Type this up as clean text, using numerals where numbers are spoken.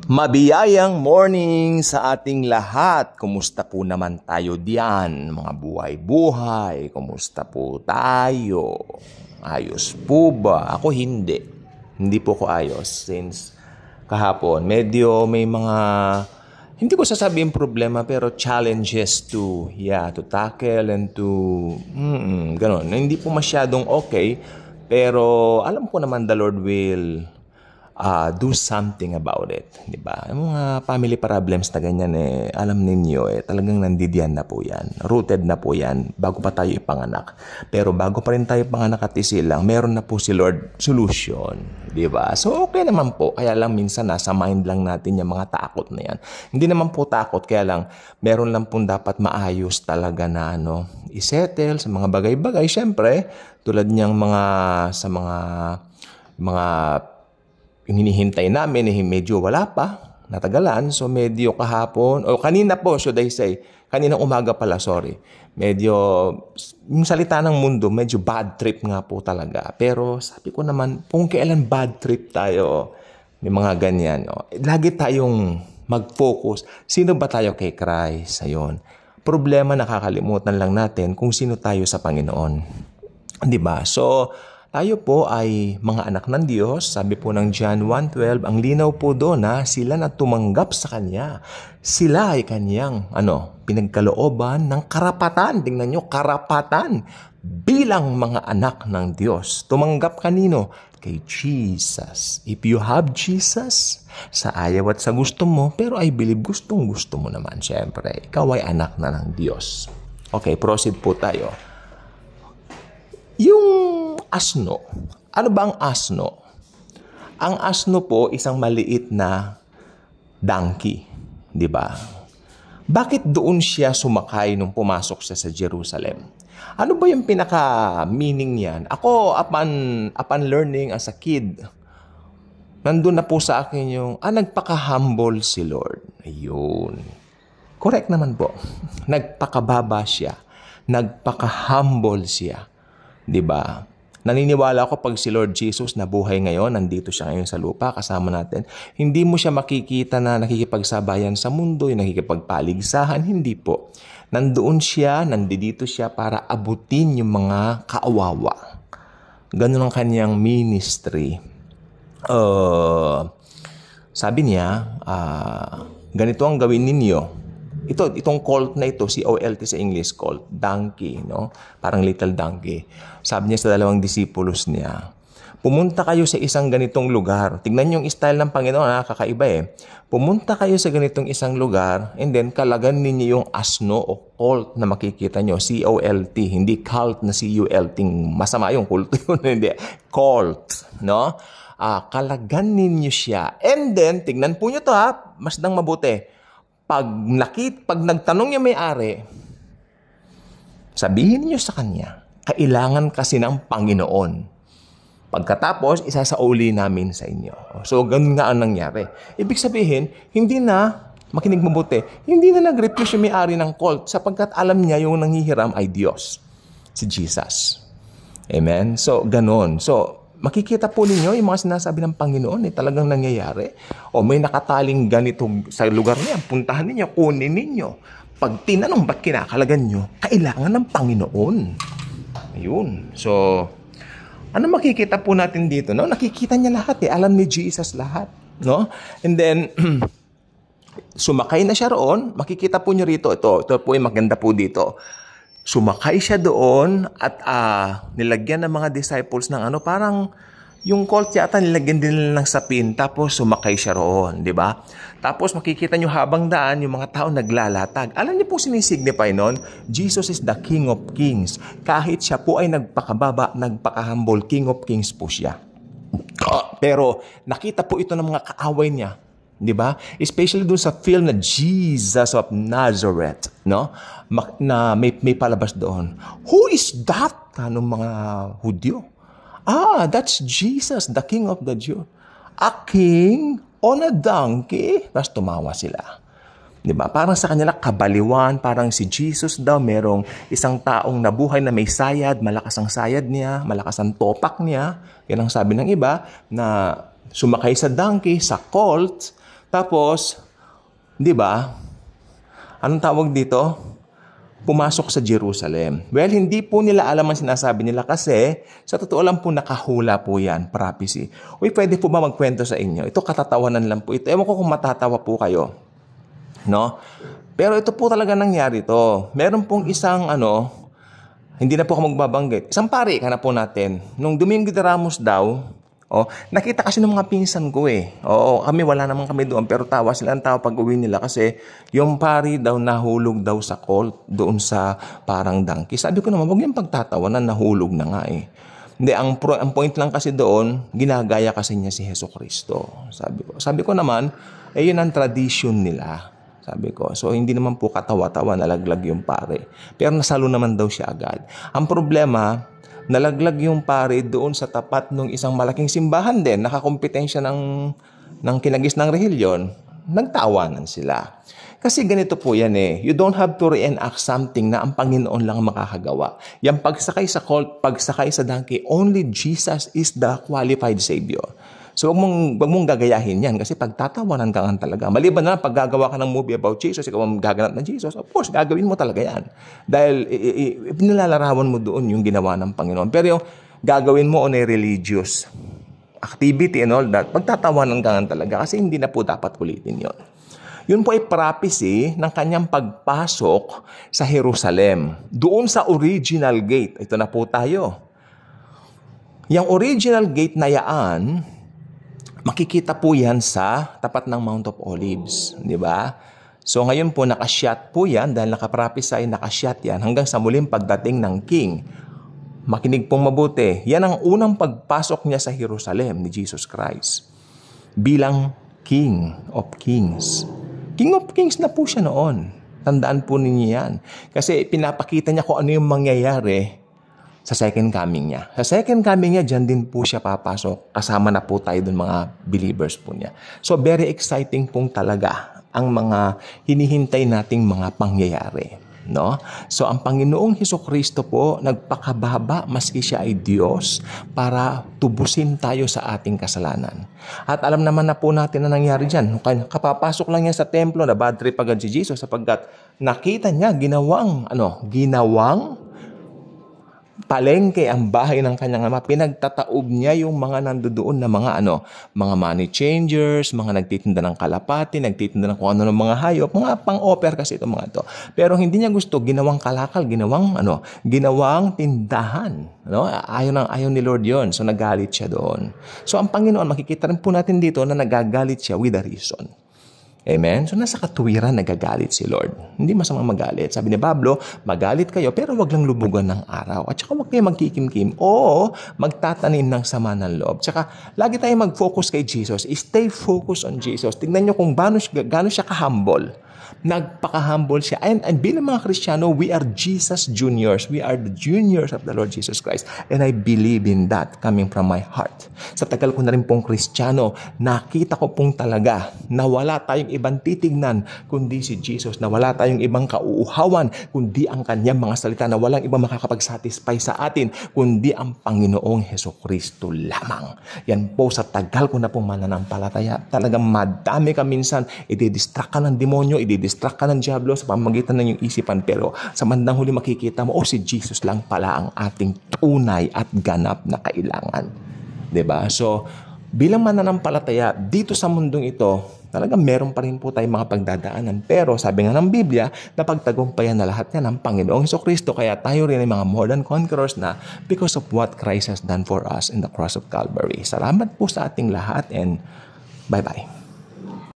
Mabiyayang morning sa ating lahat. Kumusta po naman tayo diyan, mga buhay-buhay? Kumusta po tayo? Ayos po ba? Ako hindi. Hindi po ko ayos since kahapon. Medyo may mga, hindi ko sasabihin problema, pero challenges to tackle and to, ganun. Hindi po masyadong okay, pero alam ko naman the Lord will do something about it, di ba? Yung mga family problems na ganyan alam ninyo talagang nandidiyan na po yan. Rooted na po yan bago pa tayo ipanganak. Pero bago pa rin tayo ipanganak at isilang, meron na po si Lord solution, di ba? So okay naman po, kaya lang minsan nasa mind lang natin yung mga takot na yan. Hindi naman po takot, kaya lang meron lang pong dapat maayos talaga na isettle sa mga bagay-bagay. Siyempre, tulad niyang sa mga yung hinihintay namin medyo wala pa, natagalan. So medyo kahapon, o kanina po, should I say, kaninang umaga pala, sorry. Medyo, yung salita ng mundo, medyo bad trip nga po talaga. Pero sabi ko naman, kung kailan bad trip tayo, may mga ganyan. Lagi tayong mag-focus. Sino ba tayo kay Christ? Ayun. Problema, nakakalimutan lang natin kung sino tayo sa Panginoon. Diba? So, tayo po ay mga anak ng Diyos. Sabi po ng John 1:12, ang linaw po doon na sila na tumanggap sa Kanya. Sila ay Kanyang pinagkalooban ng karapatan. Tingnan nyo, karapatan bilang mga anak ng Diyos. Tumanggap kanino? Kay Jesus. If you have Jesus, sa ayaw at sa gusto mo, pero I believe gustong gusto mo naman. Siyempre, ikaw ay anak na ng Diyos. Okay, proceed po tayo. Yung asno. Ano ba ang asno? Ang asno po, isang maliit na donkey. Di ba? Bakit doon siya sumakay nung pumasok siya sa Jerusalem? Ano ba yung pinaka-meaning niyan? Ako, upon learning as a kid, nandun na po sa akin yung, nagpaka-humble si Lord. Ayun. Correct naman po. Nagpakababa siya. Nagpaka-humble siya. Diba? Naniniwala ako pag si Lord Jesus nabuhay ngayon, nandito siya ngayon sa lupa, kasama natin, hindi mo siya makikita na nakikipagsabayan sa mundo, yung nakikipagpaligsahan, hindi po. Nandoon siya, nandito siya para abutin yung mga kaawawa. Ganun ang kanyang ministry. Sabi niya, ganito ang gawin ninyo. Itong colt na ito, C-O-L-T sa English, colt, donkey, no? Parang little donkey. Sabi niya sa dalawang disipulos niya, pumunta kayo sa isang ganitong lugar. Tignan niyo yung style ng Panginoon, kakaiba Pumunta kayo sa ganitong isang lugar, and then kalagan ninyo yung asno o colt na makikita niyo, C-O-L-T, hindi cult na C-U-L-T, masama yung cult yun, hindi, colt, no? Kalagan ninyo siya. And then, tignan po niyo to masdang mabuti. Pag nagtanong yung may-ari, sabihin niyo sa kanya, kailangan kasi ng Panginoon. Pagkatapos, isasauli namin sa inyo. So, ganun nga ang nangyari. Ibig sabihin, hindi na, makinig mabuti, hindi na nag-refuse yung may-ari ng colt sapagkat alam niya yung nanghihiram ay Diyos, si Jesus. Amen? So, ganun. So, makikita po ninyo yung mga sinasabi ng Panginoon talagang nangyayari. O may nakataling ganito sa lugar niya, puntahan ninyo, kunin ninyo. Pag tinanong ba't kinakalagan nyo, kailangan ng Panginoon. Ayun. So, ano makikita po natin dito? No? Nakikita niya lahat alam ni Jesus lahat. No? And then, sumakay na siya roon. Makikita po nyo rito. Ito po yung maganda po dito. Sumakay siya doon at nilagyan ng mga disciples ng parang yung colt yata nilagyan din nila ng sapin tapos sumakay siya roon, di ba? Tapos makikita nyo habang daan yung mga tao naglalatag. Alam niyo po sinisignify noon, Jesus is the King of Kings. Kahit siya po ay nagpakababa, nagpaka-humble, King of Kings po siya. Pero nakita po ito ng mga kaaway niya. Di ba? Especially dun sa film na Jesus of Nazareth, no? Na may palabas doon. Who is that? Anong mga Hudyo? That's Jesus, the King of the Jews. A king on a donkey? Tapos tumawa sila. Di ba? Parang sa kanila kabaliwan, parang si Jesus daw merong isang taong nabuhay na may sayad, malakas ang sayad niya, malakas ang topak niya. Yan ang sabi ng iba na sumakay sa donkey, sa colt, Tapos, di ba, anong tawag dito? Pumasok sa Jerusalem. Well, hindi po nila alam ang sinasabi nila kasi sa totoo lang po nakahula po yan, prophecy. Uy, pwede po ba magkwento sa inyo? Ito katatawanan lang po ito. Ewan ko kung matatawa po kayo. No? Pero ito po talaga nangyari to. Meron pong isang hindi na po ako magbabanggit. Isang pari ka na po natin. Nung Domingo de Ramos daw, nakita kasi ng mga pinsan ko kami wala naman kami doon pero silang tawa pag uwi nila kasi yung pari daw nahulog daw sa colt doon sa parang donkey. Sabi ko naman, wag yung pagtatawanan, nahulog na nga eh. Hindi, ang point lang kasi doon, ginagaya kasi niya si Jesucristo. Sabi ko naman, yun ang tradition nila. Sabi ko, so hindi naman po katawa-tawa, nalaglag yung pare. Pero nasalo naman daw siya agad. Ang problema, nalaglag yung pare doon sa tapat ng isang malaking simbahan din, nakakompetensya ng kinagis ng relihiyon, nagtawanan sila. Kasi ganito po yan you don't have to reenact something na ang Panginoon lang makakagawa. Yung pagsakay sa colt, pagsakay sa donkey, only Jesus is the qualified Savior. So, wag mong gagayahin yan kasi pagtatawanan ka nga talaga. Maliban na pag gagawa ka ng movie about Jesus, ikaw ang gaganap ng Jesus, of course, gagawin mo talaga yan. Dahil pinalalarawan mo doon yung ginawa ng Panginoon. Pero yung gagawin mo on a religious activity and all that, pagtatawanan ka nga talaga kasi hindi na po dapat ulitin yon. Yun po ay prophecy ng kanyang pagpasok sa Jerusalem. Doon sa original gate. Ito na po tayo. Yung original gate na yaan, makikita po yan sa tapat ng Mount of Olives, di ba? So ngayon po nakasyat po yan dahil nakaprophesy, nakasyat yan hanggang sa muling pagdating ng King. Makinig pong mabuti. Yan ang unang pagpasok niya sa Jerusalem ni Jesus Christ bilang King of Kings. King of Kings na po siya noon. Tandaan po ninyo yan. Kasi pinapakita niya kung ano yung mangyayari sa second coming niya. Sa second coming niya, dyan din po siya papasok. Kasama na po tayo dun mga believers po niya. So, very exciting pong talaga ang mga hinihintay nating mga pangyayari. No? So, ang Panginoong Hesukristo po, nagpakababa maski siya ay Diyos para tubusin tayo sa ating kasalanan. At alam naman na po natin na nangyari dyan. Kapapasok lang niya sa templo, na bad trip agad si Jesus sapagkat nakita niya ginawang palengke ang bahay ng kanyang ama. Pinagtataob niya yung mga nandoon na mga money changers, mga nagtitinda ng kalapati, nagtitinda ng kung ano ng mga hayop, mga pang-offer kasi itong mga to. Pero hindi niya gusto ginawang kalakal, ginawang tindahan. Ayaw ni Lord yon. So nagalit siya doon. So ang Panginoon, makikita rin po natin dito na nagagalit siya with a reason. Amen? So, nasa katuwiran nagagalit si Lord. Hindi masamang magalit. Sabi ni Pablo, magalit kayo, pero wag lang lubugan ng araw. At saka wag kayo magkikimkim o magtatanim ng sama ng loob. Tsaka, lagi tayo mag-focus kay Jesus. Stay focused on Jesus. Tingnan nyo kung gaano siya ka-humble. Nagpaka-humble siya. And bilang mga Kristiyano, we are Jesus juniors. We are the juniors of the Lord Jesus Christ. And I believe in that coming from my heart. Sa tagal ko na rin pong Kristiyano, nakita ko pong talaga na wala tayong ibang titignan kundi si Jesus, na wala tayong ibang kauuhawan kundi ang kanyang mga salita, na walang ibang makakapag-satisfy sa atin kundi ang Panginoong Hesukristo lamang. Yan po, sa tagal ko na pong mananampalataya, talagang madami ka minsan, i-distract ka ng demonyo, i-distract ka ng diablo sa pamamagitan ng iyong isipan, pero sa bandang huli makikita mo, si Jesus lang pala ang ating tunay at ganap na kailangan. 'Di ba? So, bilang mananampalataya dito sa mundong ito, talagang meron pa rin po tayong mga pagdadaanan. Pero sabi nga ng Biblia, napagtagumpayan na lahat yan ng Panginoong Hesukristo. Kaya tayo rin ay mga more than conquerors na because of what Christ has done for us in the cross of Calvary. Salamat po sa ating lahat and bye-bye.